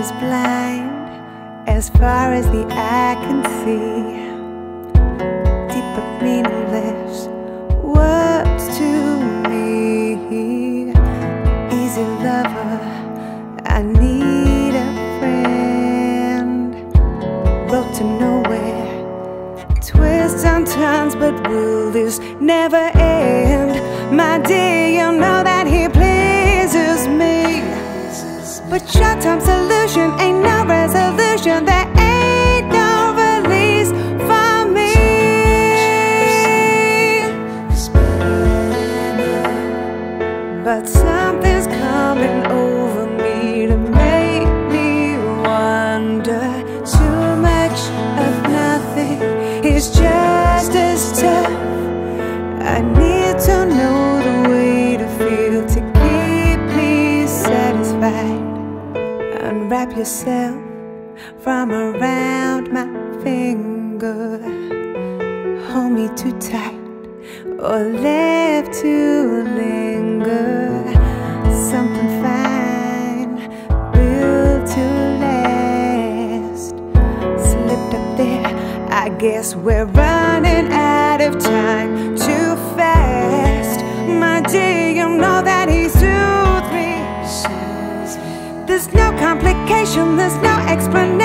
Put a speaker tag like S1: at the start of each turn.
S1: is blind as far as the eye can see. Deep but meaningless words to me. Easy lover, I need a friend. Road to nowhere, twists and turns, but will this never end? My dear, you know that he pleases me, but short-term solution ain't no resolution. There ain't no release for me. But something's coming over me to make me wonder. Too much of nothing is just as tough. I need to know the way to feel to keep me satisfied. Unwrap yourself from around my finger. Hold me too tight or left to linger. Something fine, built to last. Slipped up there, I guess we're running out of time too fast. My dear, you know that he soothes me. There's no complication, there's no explanation.